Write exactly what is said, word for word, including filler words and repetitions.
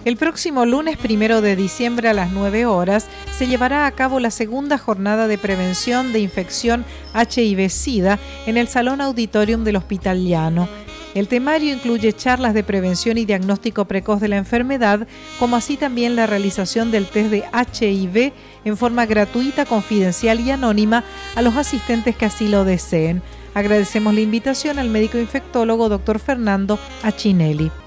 El próximo lunes primero de diciembre a las nueve horas se llevará a cabo la segunda jornada de prevención de infección H I V-Sida en el Salón Auditorium del Hospital Llano. El temario incluye charlas de prevención y diagnóstico precoz de la enfermedad, como así también la realización del test de H I V en forma gratuita, confidencial y anónima a los asistentes que así lo deseen. Agradecemos la invitación al médico infectólogo doctor Fernando Achinelli.